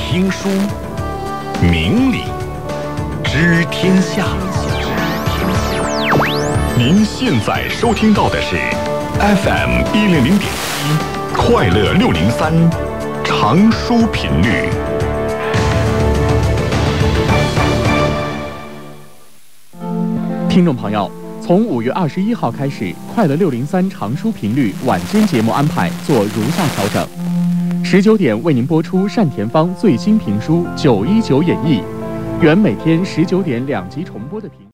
听书，明理，知天下。您现在收听到的是 FM 100.1快乐603长书频率。 听众朋友，从5月21号开始，快乐603长书频率晚间节目安排做如下调整：19点为您播出单田芳最新评书《919演义》，原每天19点2集重播的评。